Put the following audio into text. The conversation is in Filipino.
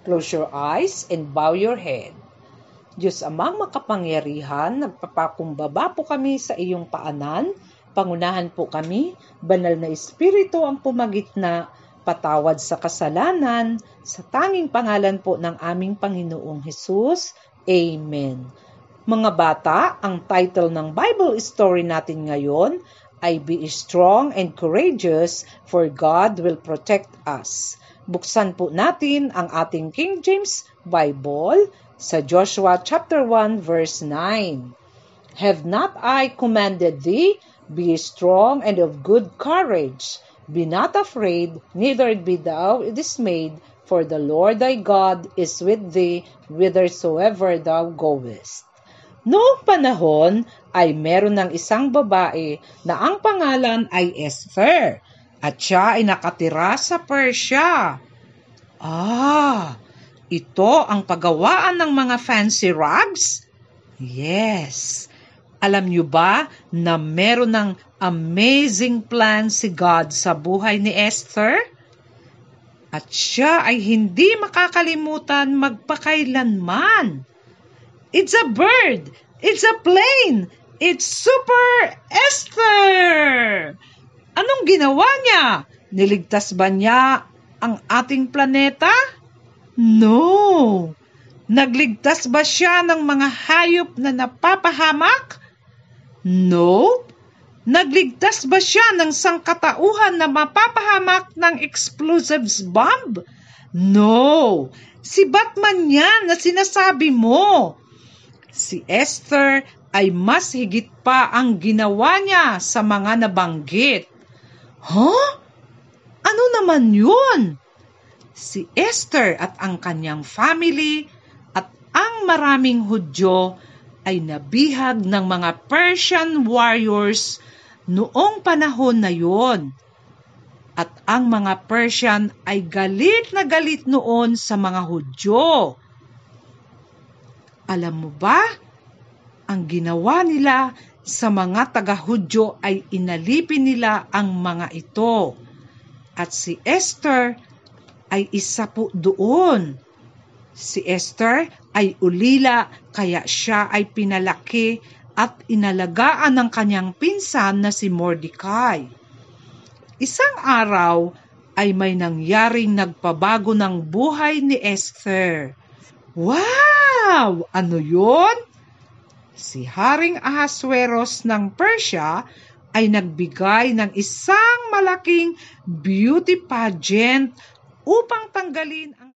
Close your eyes and bow your head. Diyos Amang makapangyarihan, nagpapakumbaba po kami sa iyong paanan. Pangunahan po kami, banal na Espiritu ang pumagitna, patawad sa kasalanan, sa tanging pangalan po ng aming Panginoong Hesus. Amen. Mga bata, ang title ng Bible story natin ngayon ay Be Strong and Courageous, for God will protect us. Buksan po natin ang ating King James Bible sa Joshua chapter 1 verse 9. Have not I commanded thee? Be strong and of good courage. Be not afraid, neither be thou dismayed, for the Lord thy God is with thee whithersoever thou goest. Noong panahon ay meron ng isang babae na ang pangalan ay Esther, at siya ay nakatira sa Persia. Ito ang paggawaan ng mga fancy rugs? Yes. Alam niyo ba na meron ng amazing plan si God sa buhay ni Esther? At siya ay hindi makakalimutan magpakailanman. It's a bird! It's a plane! It's Super Esther! Anong ginawa niya? Niligtas ba niya ang ating planeta? No! Nagligtas ba siya ng mga hayop na napapahamak? No! Nagligtas ba siya ng sangkatauhan na mapapahamak ng explosives bomb? No! Si Batman yan na sinasabi mo. Si Esther ay mas higit pa ang ginawa niya sa mga nabanggit. Ano naman yun? Si Esther at ang kanyang family at ang maraming Hudyo ay nabihag ng mga Persian warriors noong panahon na yon. At ang mga Persian ay galit na galit noon sa mga Hudyo. Alam mo ba, ang ginawa nila sa mga taga-Hudyo ay inalipin nila ang mga ito. At si Esther ay isa po doon. Si Esther ay ulila, kaya siya ay pinalaki at inalagaan ng kanyang pinsan na si Mordecai. Isang araw ay may nangyaring nagpabago ng buhay ni Esther. Wow! Ano yun? Si Haring Ahasuerus ng Persia ay nagbigay ng isang malaking beauty pageant upang tanggalin ang